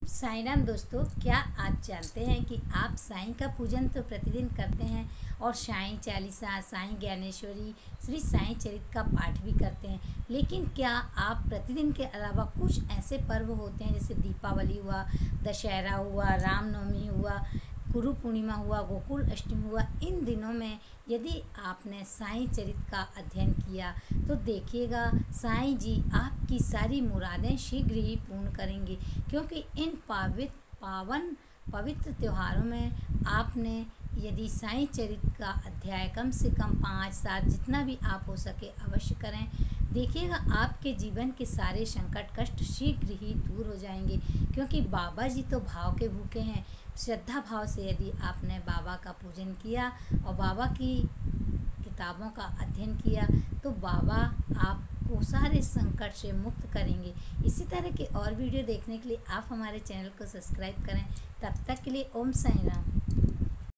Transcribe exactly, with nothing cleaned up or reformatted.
साईं राम दोस्तों, क्या आप जानते हैं कि आप साईं का पूजन तो प्रतिदिन करते हैं और साईं चालीसा, साईं ज्ञानेश्वरी, श्री साईं चरित का पाठ भी करते हैं। लेकिन क्या आप प्रतिदिन के अलावा कुछ ऐसे पर्व होते हैं जैसे दीपावली हुआ, दशहरा हुआ, रामनवमी हुआ, गुरु पूर्णिमा हुआ, गोकुल अष्टमी हुआ, इन दिनों में यदि आपने साईं चरित का अध्ययन किया तो देखिएगा साईं जी आपकी सारी मुरादें शीघ्र ही पूर्ण करेंगे। क्योंकि इन पावित पावन पवित्र त्योहारों में आपने यदि साईं चरित का अध्याय कम से कम पाँच सात जितना भी आप हो सके अवश्य करें। देखिएगा आपके जीवन के सारे संकट कष्ट शीघ्र ही दूर हो जाएंगे। क्योंकि बाबा जी तो भाव के भूखे हैं। श्रद्धा भाव से यदि आपने बाबा का पूजन किया और बाबा की किताबों का अध्ययन किया तो बाबा आपको सारे संकट से मुक्त करेंगे। इसी तरह के और वीडियो देखने के लिए आप हमारे चैनल को सब्सक्राइब करें। तब तक के लिए ओम साईं राम।